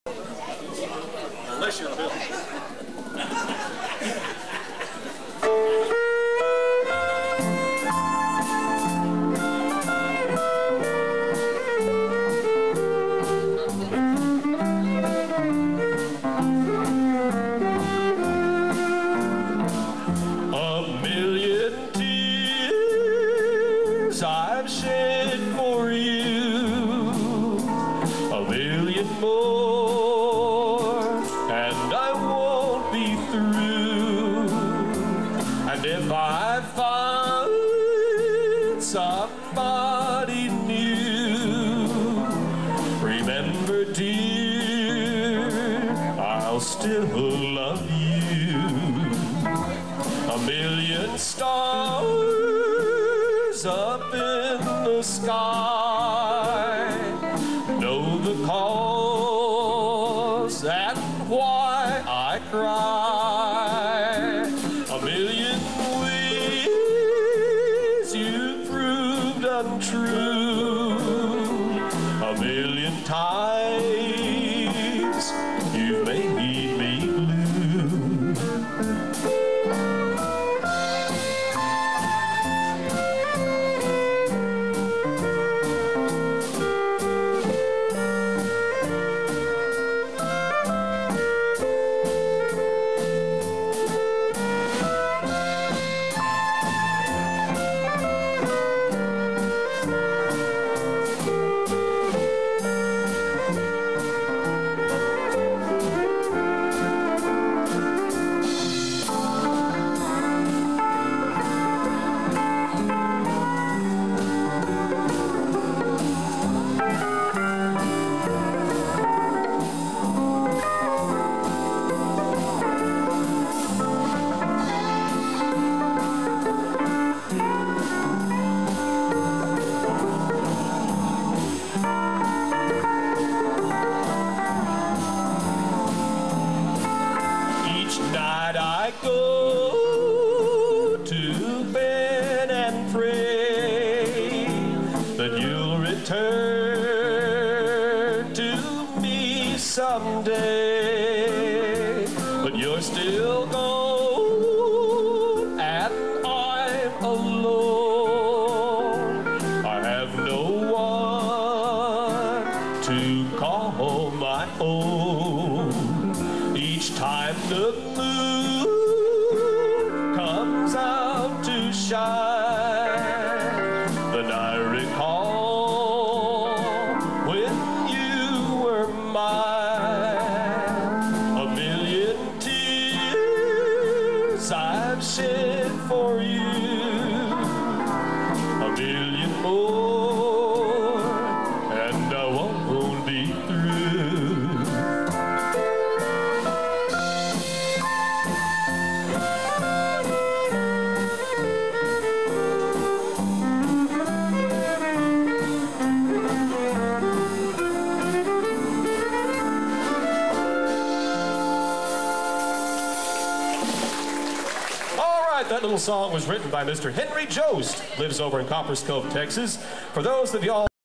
Unless you're a Bill. I've shed for you, a million more, and I won't be through. And if I find somebody new, remember, dear, I'll still love you. A million stars up in the sky know the cause and why I cry. A million ways you proved untrue. A million times you made me blue. I go to bed and pray that you'll return to me someday. But you're still gone and I'm alone. I have no one to call my own. Each time the moon comes out to shine, then I recall when you were mine. A million tears I've shed for you, a million more, and I won't be through. That little song was written by Mr. Henry Jost, lives over in Copperas Cove, Texas. For those of y'all